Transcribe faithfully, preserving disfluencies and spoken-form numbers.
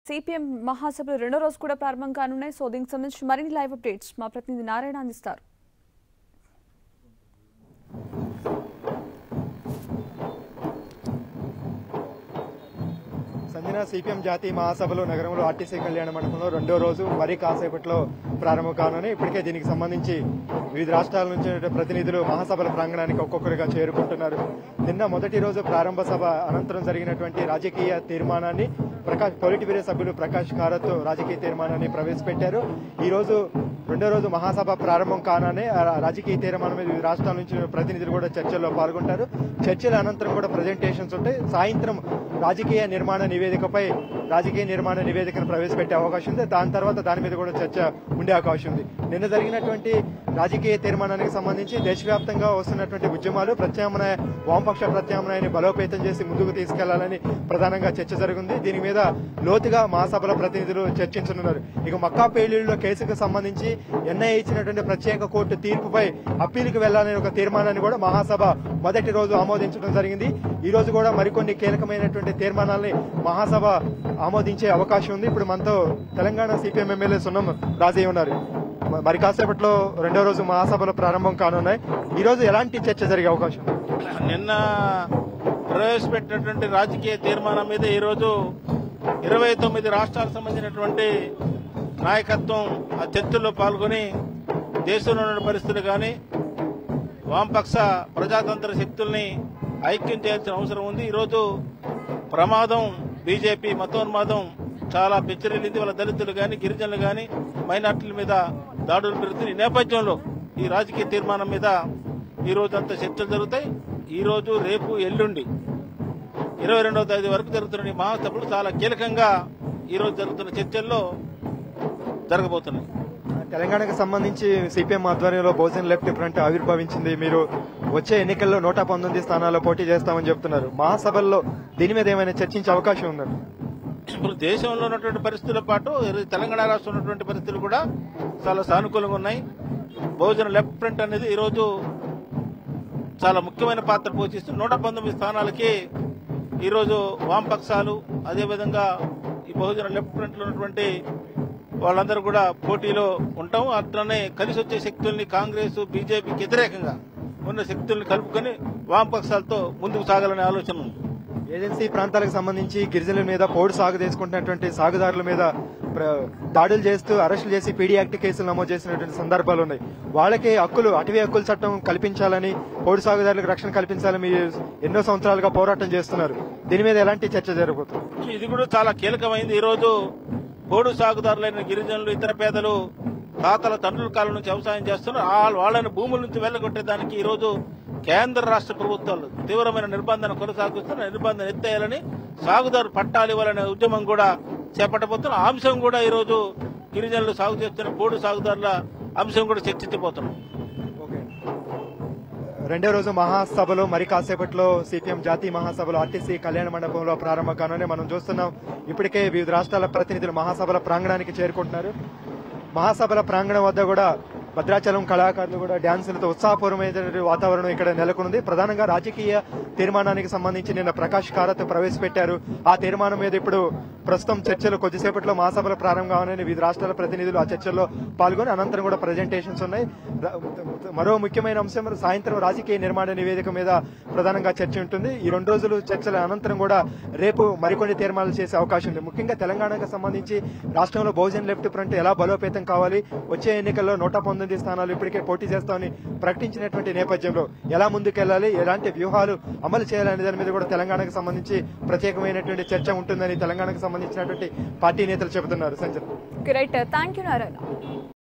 CPM మహాసభలు రెండో రోజు కూడా ప్రారంభం కానున్నాయి. సో దీనికి సంబంధించి మరిన్ని లైవ్ అప్డేట్స్ మా ప్రతినిధి నారాయణ అందిస్తారు. సంజన, సిపిఎం జాతీయ మహాసభలో నగరంలో ఆర్టీసీ కళ్యాణ మండపంలో రెండో రోజు మరి కాసేపట్లో ప్రారంభం కానున్నాయి. ఇప్పటికే దీనికి సంబంధించి వివిధ రాష్ట్రాల నుంచి ప్రతినిధులు మహాసభల ప్రాంగణానికి ఒక్కొక్కరుగా చేరుకుంటున్నారు. నిన్న మొదటి రోజు ప్రారంభ సభ అనంతరం జరిగినటువంటి రాజకీయ తీర్మానాన్ని ప్రకాష్ పొలిట్ బ్యూరో సభ్యులు ప్రకాష్ కారత్ రాజకీయ తీర్మానాన్ని ప్రవేశపెట్టారు. ఈ రోజు రెండో రోజు మహాసభ ప్రారంభం కాగానే రాజకీయ తీర్మానం మీద వివిధ రాష్ట్రాల నుంచి ప్రతినిధులు కూడా చర్చల్లో పాల్గొంటారు. చర్చల అనంతరం కూడా ప్రజెంటేషన్స్ ఉంటాయి. సాయంత్రం రాజకీయ నిర్మాణ నివేదికపై రాజకీయ నిర్మాణ నివేదికను ప్రవేశపెట్టే అవకాశం ఉంది. దాని తర్వాత దాని మీద కూడా చర్చ ఉండే అవకాశం ఉంది. నిన్న జరిగినటువంటి రాజకీయ తీర్మానానికి సంబంధించి దేశవ్యాప్తంగా వస్తున్నటువంటి ఉద్యమాలు ప్రత్యామ్నాయ వామపక్ష ప్రత్యామ్నాయాన్ని బలోపేతం చేసి ముందుకు తీసుకెళ్లాలని ప్రధానంగా చర్చ జరిగింది. దీని మీద లోతుగా మహాసభల ప్రతినిధులు చర్చించనున్నారు. ఇక మక్కా పేలుళ్ల కేసుకు సంబంధించి ఎన్ఐఏ ఇచ్చినటువంటి ప్రత్యేక కోర్టు తీర్పుపై అప్పీలుకు వెళ్లాలనే ఒక తీర్మానాన్ని కూడా మహాసభ మొదటి రోజు ఆమోదించడం జరిగింది. ఈ రోజు కూడా మరికొన్ని కీలకమైనటువంటి తీర్మానాల్ని మహాసభ ఆమోదించే అవకాశం ఉంది. ఇప్పుడు మనతో తెలంగాణ సిపిఎం ఎమ్మెల్యే సున్నం రాజయ్య ఉన్నారు. మరి కాసేపట్లో రెండో రోజు మహాసభలో ప్రారంభం కానున్నాయి. ఈ రోజు ఎలాంటి చర్చ జరిగే అవకాశం? నిన్న ప్రవేశపెట్టినటువంటి రాజకీయ తీర్మానం మీద ఈ రోజు ఇరవై తొమ్మిది రాష్ట్రాలకు సంబంధించినటువంటి నాయకత్వం ఆ చర్చల్లో పాల్గొని దేశంలో ఉన్న పరిస్థితులు కానీ వామపక్ష ప్రజాతంత్ర శక్తుల్ని ఐక్యం చేయాల్సిన అవసరం ఉంది. ఈరోజు ప్రమాదం బీజేపీ మతోన్మాదం చాలా పెచ్చరిల్లింది. వాళ్ళ దళితులు కానీ గిరిజనులు కానీ మైనార్టీల మీద దాడులు పెరుగుతుంది. ఈ నేపథ్యంలో ఈ రాజకీయ తీర్మానం మీద ఈ రోజు అంతా చర్చలు జరుగుతాయి. ఈ రోజు రేపు ఎల్లుండి ఇరవై రెండవ తేదీ వరకు జరుగుతున్న ఈ మహాసభలు చాలా కీలకంగా ఈ రోజు జరుగుతున్న చర్చల్లో జరగబోతున్నాయి. తెలంగాణకు సంబంధించి సిపిఎం ఆధ్వర్యంలో బహుజన్ లెఫ్ట్ ఫ్రంట్ ఆవిర్భవించింది. మీరు వచ్చే ఎన్నికల్లో నూట పంతొమ్మిది స్థానాల్లో పోటీ చేస్తామని చెప్తున్నారు. మహాసభల్లో దీని మీద ఏమైనా చర్చించే అవకాశం ఉందండి? ఇప్పుడు దేశంలో ఉన్నటువంటి పరిస్థితుల పాటు తెలంగాణ రాష్ట్రంలో ఉన్నటువంటి పరిస్థితులు కూడా చాలా సానుకూలంగా ఉన్నాయి. బహుజన్ లెఫ్ట్ ఫ్రంట్ అనేది ఈరోజు చాలా ముఖ్యమైన పాత్ర పోషిస్తుంది. నూట పంతొమ్మిది స్థానాలకి ఈరోజు వామపక్షాలు అదేవిధంగా ఈ బహుజన లెఫ్ట్ ఫ్రంట్ లో ఉన్నటువంటి వాళ్ళందరూ కూడా పోటీలో ఉంటాం. అట్లనే కలిసి వచ్చే శక్తుల్ని కాంగ్రెస్ బీజేపీకి వ్యతిరేకంగా ఉన్న శక్తుల్ని కలుపుకొని వామపక్షాలతో ముందుకు సాగాలనే ఆలోచన ఉంది. ఏజెన్సీ ప్రాంతాలకు సంబంధించి గిరిజనుల మీద పోడు సాగు చేసుకుంటున్నటువంటి సాగుదారుల మీద దాడులు చేస్తూ అరెస్టులు చేసి పీడీ యాక్ట్ కేసులు నమోదు చేసినటువంటి సందర్భాలు ఉన్నాయి. వాళ్ళకి హక్కులు అటవీ హక్కుల చట్టం కల్పించాలని, పోడు సాగుదారులకు రక్షణ కల్పించాలని మీరు ఎన్నో సంవత్సరాలుగా పోరాటం చేస్తున్నారు. దీని మీద ఎలాంటి చర్చ జరగబోతుంది? ఇది కూడా చాలా కీలకమైంది. ఈ రోజు పోడు సాగుదారులైన గిరిజనులు ఇతర పేదలు తాతల తండ్రుల కాలం నుంచి వ్యవసాయం చేస్తున్నారు. వాళ్ళని భూముల నుంచి వెళ్లగొట్టేదానికి ఈ రోజు కేంద్ర రాష్ట్ర ప్రభుత్వాలు తీవ్రమైన నిర్బంధన కొనసాగిస్తున్న నిర్బంధన ఎత్తేయాలని సాగుదారు పట్టాలు ఇవ్వాలనే ఉద్యమం కూడా చేపట్టబోతున్న అంశం కూడా ఈ రోజు గిరిజనులు సాగు చేస్తున్న పోడు సాగుదారుల అంశం కూడా చర్చించబోతున్నాం. రెండో రోజు మహాసభలో మరి కాసేపట్లో సిపిఎం జాతీయ మహాసభలో ఆర్టీసీ కళ్యాణ మండపంలో ప్రారంభం కానునే మనం చూస్తున్నాం. ఇప్పటికే వివిధ రాష్ట్రాల ప్రతినిధులు మహాసభల ప్రాంగణానికి చేరుకుంటున్నారు. మహాసభల ప్రాంగణం వద్ద కూడా భద్రాచలం కళాకారులు కూడా డ్యాన్సులతో ఉత్సాహపూర్వమైన వాతావరణం ఇక్కడ నెలకొంది. ప్రధానంగా రాజకీయ తీర్మానానికి సంబంధించి నిన్న ప్రకాష్ కారత్ ప్రవేశపెట్టారు. ఆ తీర్మానం మీద ఇప్పుడు ప్రస్తుతం చర్చలు కొద్దిసేపట్లో మహాసభల ప్రారంభం కావాలని వివిధ రాష్ట్రాల ప్రతినిధులు ఆ చర్చల్లో పాల్గొని అనంతరం కూడా ప్రజెంటేషన్స్ ఉన్నాయి. మరో ముఖ్యమైన అంశం సాయంత్రం రాజకీయ నిర్మాణ నివేదిక మీద ప్రధానంగా చర్చ ఉంటుంది. ఈ రెండు రోజులు చర్చల అనంతరం కూడా రేపు మరికొన్ని తీర్మానాలు చేసే అవకాశం ఉంది. ముఖ్యంగా తెలంగాణకు సంబంధించి రాష్ట్రంలో బహుజన్ లెఫ్ట్ ఫ్రంట్ ఎలా బలోపేతం కావాలి, వచ్చే ఎన్నికల్లో నూట పంతొమ్మిది స్థానాలు ఇప్పటికే పోటీ చేస్తామని ప్రకటించినటువంటి నేపథ్యంలో ఎలా ముందుకెళ్లాలి, ఎలాంటి వ్యూహాలు అమలు చేయాలనే దాని మీద కూడా తెలంగాణకు సంబంధించి ప్రత్యేకమైనటువంటి చర్చ ఉంటుందని తెలంగాణకు సంబంధించినటువంటి పార్టీ నేతలు చెబుతున్నారు. Sanjay, right, thank you Narayana.